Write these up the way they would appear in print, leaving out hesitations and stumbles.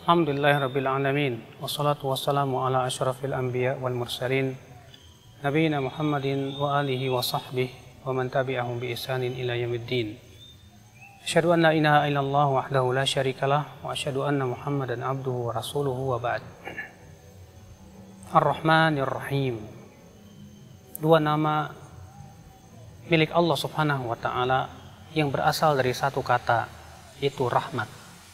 Alhamdulillahirabbil alamin wassalatu wassalamu ala asyrafil anbiya wal mursalin nabiyina Muhammadin wa alihi wa sahbihi wa man tabi'ahum bi ihsanin ila yaumiddin. Asyhadu an la ilaha illallah wahdahu la syarikalah wa asyhadu anna Muhammadan abduhu wa rasuluhu wa ba'd. Ar-Rahmanir Rahim. Dua nama milik Allah Subhanahu wa taala yang berasal dari satu kata, yaitu rahmat.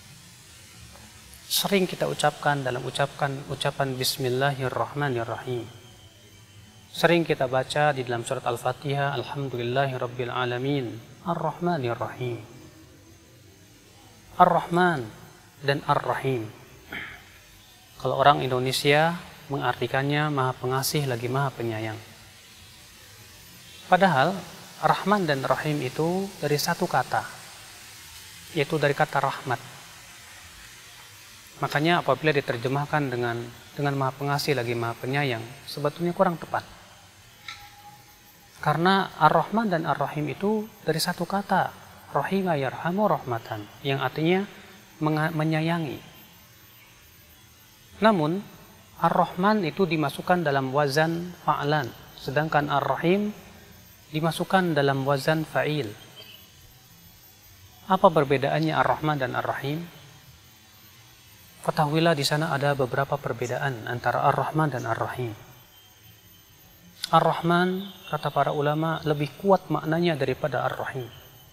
Sering kita ucapkan dalam ucapan Bismillahirrahmanirrahim. Sering kita baca di dalam surat Al-Fatihah, Alhamdulillahirabbil alamin, Ar-Rahmanirrahim. Ar-Rahman dan Ar-Rahim. Kalau orang Indonesia mengartikannya Maha Pengasih lagi Maha Penyayang. Padahal Rahman dan Rahim itu dari satu kata, yaitu dari kata rahmat. Makanya apabila diterjemahkan dengan Maha Pengasih lagi Maha Penyayang, sebetulnya kurang tepat. Karena Ar-Rahman dan Ar-Rahim itu dari satu kata, Rahima yarhamu rahmatan, yang artinya menyayangi. Namun Ar-Rahman itu dimasukkan dalam wazan fa'lan, sedangkan Ar-Rahim dimasukkan dalam wazan fa'il. Apa perbedaannya Ar-Rahman dan Ar-Rahim? Ketahuilah di sana ada beberapa perbedaan antara Ar-Rahman dan Ar-Rahim. Ar-Rahman, kata para ulama, lebih kuat maknanya daripada Ar-Rahim.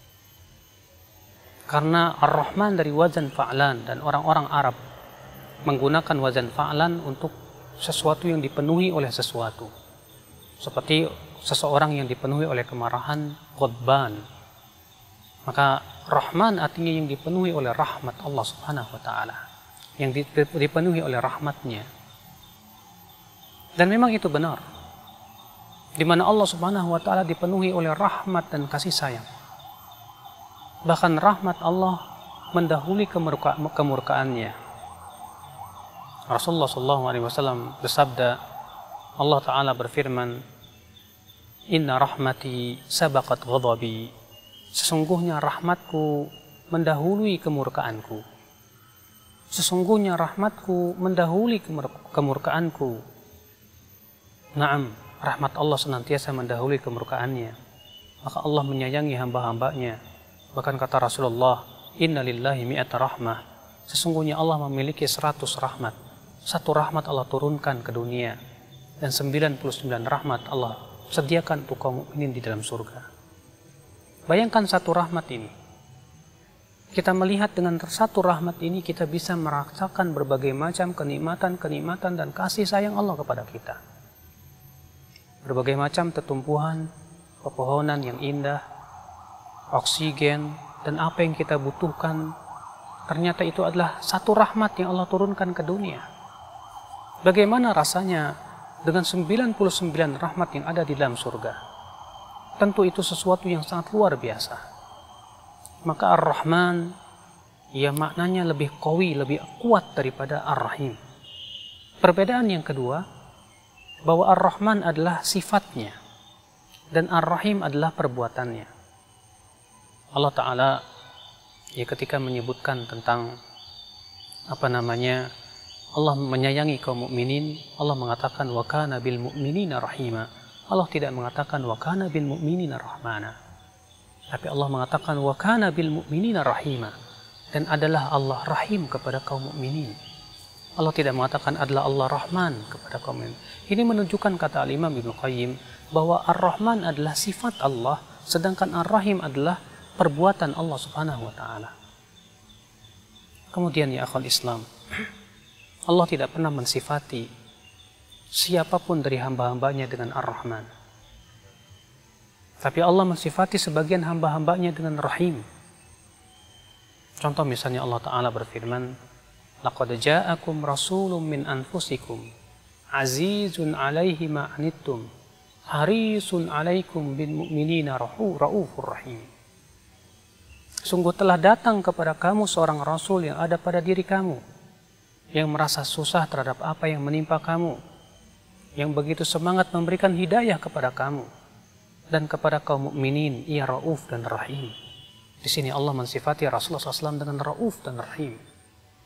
Karena Ar-Rahman dari wazan fa'lan, dan orang-orang Arab menggunakan wazan fa'lan untuk sesuatu yang dipenuhi oleh sesuatu. Seperti seseorang yang dipenuhi oleh kemarahan, ghadban. Maka Rahman artinya yang dipenuhi oleh rahmat Allah Subhanahu wa taala, yang dipenuhi oleh rahmatnya. Dan memang itu benar, di mana Allah Subhanahu wa taala dipenuhi oleh rahmat dan kasih sayang. Bahkan rahmat Allah mendahului kemurkaannya. Rasulullah SAW bersabda, Allah Ta'ala berfirman, Inna rahmati sabaqat ghadabi. Sesungguhnya rahmatku mendahului kemurkaanku. Sesungguhnya rahmatku mendahului kemurkaanku. Naam, rahmat Allah senantiasa mendahului kemurkaannya. Maka Allah menyayangi hamba-hambanya. Bahkan kata Rasulullah, Inna lillahi mi'ata rahmah. Sesungguhnya Allah memiliki 100 rahmat. Satu rahmat Allah turunkan ke dunia, dan 99 rahmat Allah sediakan untuk kaum mukminin di dalam surga. Bayangkan satu rahmat ini. Kita melihat dengan satu rahmat ini kita bisa merasakan berbagai macam kenikmatan dan kasih sayang Allah kepada kita. Berbagai macam tetumbuhan, pepohonan yang indah, oksigen, dan apa yang kita butuhkan, ternyata itu adalah satu rahmat yang Allah turunkan ke dunia. Bagaimana rasanya dengan 99 rahmat yang ada di dalam surga? Tentu itu sesuatu yang sangat luar biasa. Maka Ar-Rahman, ya maknanya lebih qawi, lebih kuat daripada Ar-Rahim. Perbedaan yang kedua, bahwa Ar-Rahman adalah sifatnya, dan Ar-Rahim adalah perbuatannya. Allah Ta'ala, ya ketika menyebutkan tentang Allah menyayangi kaum mukminin, Allah mengatakan wa kana bil mu'minina rahima. Allah tidak mengatakan wa kana bil mu'minina rahmana. Tapi Allah mengatakan wa kana bil mu'minina rahima, dan adalah Allah rahim kepada kaum mukminin. Allah tidak mengatakan adalah Allah Rahman kepada kaum mukminin. Ini menunjukkan kata Al-Imam Ibnu Qayyim bahwa Ar-Rahman adalah sifat Allah, sedangkan Ar-Rahim adalah perbuatan Allah Subhanahu wa taala. Kemudian ya akhwal Islam, Allah tidak pernah mensifati siapapun dari hamba-hambanya dengan Ar-Rahman. Tapi Allah mensifati sebagian hamba-hambanya dengan Rahim. Contoh misalnya Allah Ta'ala berfirman, Laqad ja'akum rasulun min anfusikum, azizun alaihi ma'anittum, harisun alaikum bil mu'minina ra'ufur rahim. Sungguh telah datang kepada kamu seorang rasul yang ada pada diri kamu, yang merasa susah terhadap apa yang menimpa kamu, yang begitu semangat memberikan hidayah kepada kamu, dan kepada kaum mukminin ia rauf dan rahim. Di sini Allah mensifati Rasulullah SAW dengan rauf dan rahim.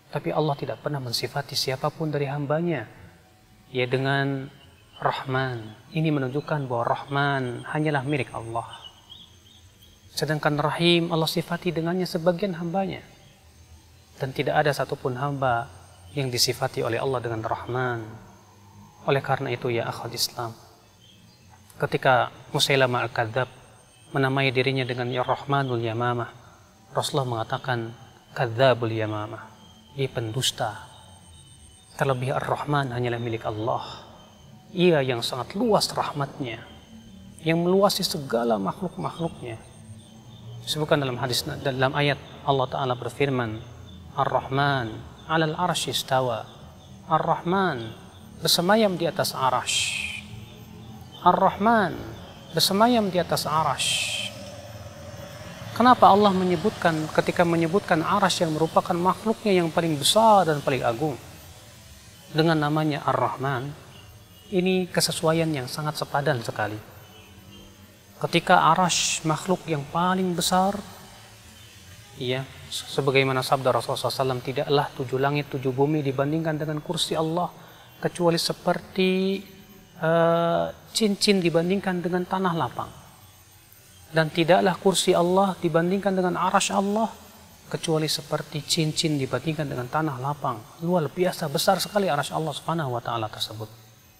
Tapi Allah tidak pernah mensifati siapapun dari hambanya ya dengan Rahman. Ini menunjukkan bahwa Rahman hanyalah milik Allah. Sedangkan Rahim Allah sifati dengannya sebagian hambanya. Dan tidak ada satupun hamba yang disifati oleh Allah dengan Rahman. Oleh karena itu ya akhwat Islam, ketika Musailamah Al-Kadzab menamai dirinya dengan Ya Rahmanul Yamamah, Rasulullah mengatakan Kadzabul Yamamah, dia pendusta. Terlebih Ar-Rahman hanyalah milik Allah. Ia yang sangat luas rahmatnya, yang meluasi segala makhluk-makhluknya. Disebutkan dalam hadis, dalam ayat Allah Ta'ala berfirman, Ar-Rahman 'alal 'arsy istawa. Ar-Rahman bersemayam di atas arash. Ar-Rahman bersemayam di atas arash. Kenapa Allah menyebutkan, ketika menyebutkan arash yang merupakan makhluknya yang paling besar dan paling agung, dengan namanya Ar-Rahman? Ini kesesuaian yang sangat sepadan sekali. Ketika arash makhluk yang paling besar, ya, sebagaimana sabda Rasulullah SAW, tidaklah 7 langit 7 bumi dibandingkan dengan kursi Allah, kecuali seperti cincin dibandingkan dengan tanah lapang. Dan tidaklah kursi Allah dibandingkan dengan arash Allah, kecuali seperti cincin dibandingkan dengan tanah lapang. Luar biasa besar sekali arash Allah Subhanahu wa Ta'ala tersebut.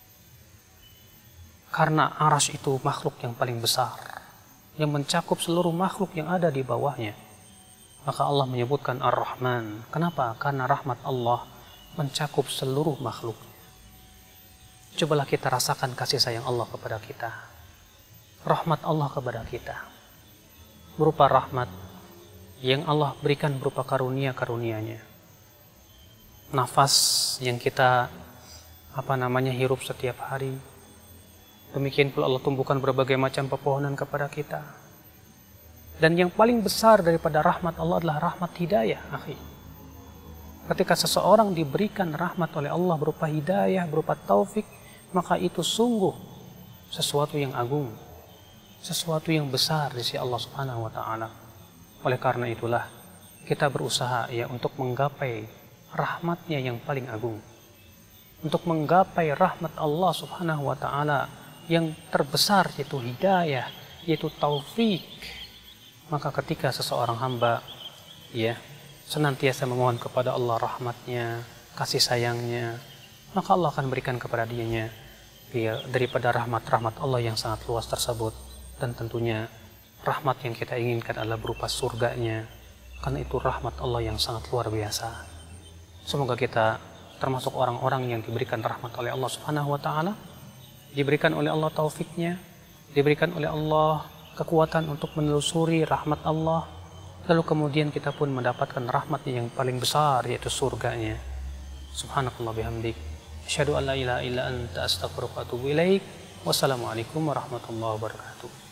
Karena arash itu makhluk yang paling besar, yang mencakup seluruh makhluk yang ada di bawahnya. Maka Allah menyebutkan Ar-Rahman. Kenapa? Karena rahmat Allah mencakup seluruh makhluk. Cobalah kita rasakan kasih sayang Allah kepada kita. Rahmat Allah kepada kita. Berupa rahmat yang Allah berikan berupa karunia-karunia-Nya. Nafas yang kita hirup setiap hari. Demikian pula Allah tumbuhkan berbagai macam pepohonan kepada kita. Dan yang paling besar daripada rahmat Allah adalah rahmat hidayah, akhi. Ketika seseorang diberikan rahmat oleh Allah berupa hidayah, berupa taufik, maka itu sungguh sesuatu yang agung, sesuatu yang besar di sisi Allah Subhanahu wa Ta'ala. Oleh karena itulah kita berusaha ya untuk menggapai rahmatnya yang paling agung, untuk menggapai rahmat Allah Subhanahu wa Ta'ala yang terbesar, yaitu hidayah, yaitu taufik. Maka ketika seseorang hamba ya senantiasa memohon kepada Allah rahmatnya, kasih sayangnya, maka Allah akan berikan kepada dianya ya, daripada rahmat-rahmat Allah yang sangat luas tersebut. Dan tentunya rahmat yang kita inginkan adalah berupa surganya, karena itu rahmat Allah yang sangat luar biasa. Semoga kita termasuk orang-orang yang diberikan rahmat oleh Allah Subhanahu wa Ta'ala, diberikan oleh Allah taufiknya, diberikan oleh Allah kekuatan untuk menelusuri rahmat Allah, lalu kemudian kita pun mendapatkan rahmatnya yang paling besar, yaitu surganya. Subhanakallah bihamdik, asyhadu an la ilaha illa anta, astaghfiruka wa atubu ilaik. Wassalamualaikum warahmatullahi wabarakatuh.